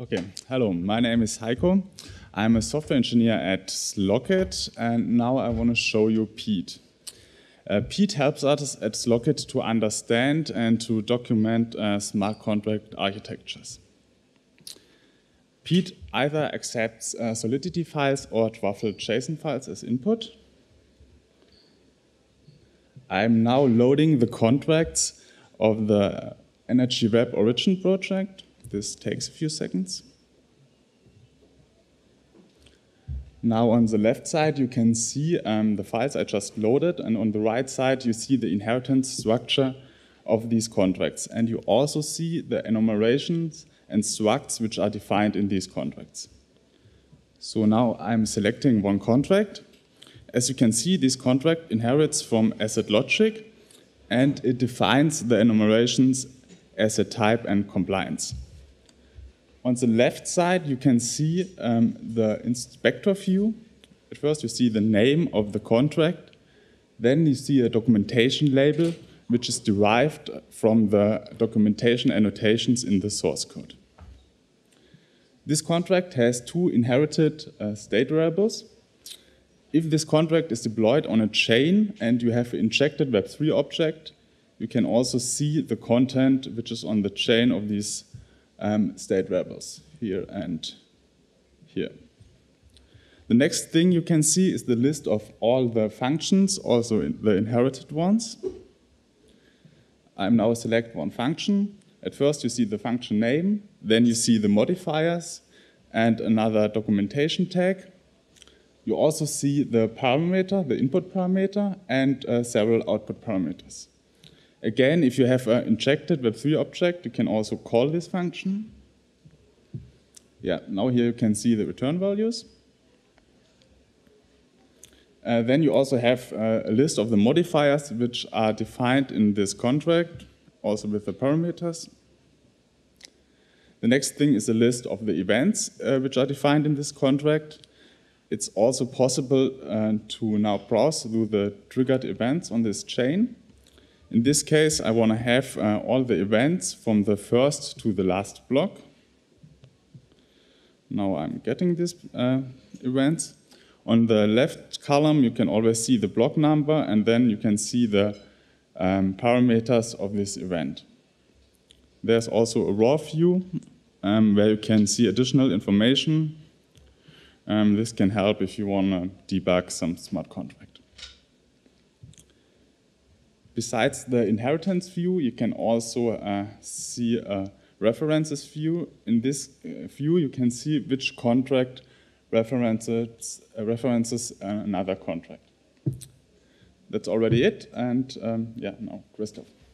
Okay, hello, my name is Heiko. I'm a software engineer at Slockit, and now I want to show you Pete. Pete helps us at Slockit to understand and to document smart contract architectures. Pete either accepts Solidity files or Truffle JSON files as input. I'm now loading the contracts of the Energy Web Origin project. This takes a few seconds. Now on the left side you can see the files I just loaded, and on the right side you see the inheritance structure of these contracts. And you also see the enumerations and structs which are defined in these contracts. So now I'm selecting one contract. As you can see, this contract inherits from asset logic, and it defines the enumerations, asset type, and compliance. On the left side, you can see the inspector view. At first, you see the name of the contract. Then you see a documentation label, which is derived from the documentation annotations in the source code. This contract has two inherited state variables. If this contract is deployed on a chain and you have an injected Web3 object, you can also see the content which is on the chain of these state variables, here and here. The next thing you can see is the list of all the functions, also the inherited ones. I'm now select one function. At first you see the function name, then you see the modifiers and another documentation tag. You also see the parameter, the input parameter, and several output parameters. Again, if you have an injected Web3 object, you can also call this function. Yeah, now here you can see the return values. Then you also have a list of the modifiers which are defined in this contract, also with the parameters. The next thing is a list of the events which are defined in this contract. It's also possible to now browse through the triggered events on this chain. In this case, I want to have all the events from the first to the last block. Now I'm getting these events. On the left column, you can always see the block number, and then you can see the parameters of this event. There's also a raw view where you can see additional information. This can help if you want to debug some smart contract. Besides the inheritance view, you can also see a references view. In this view, you can see which contract references another contract. That's already it, and yeah, now Christoph.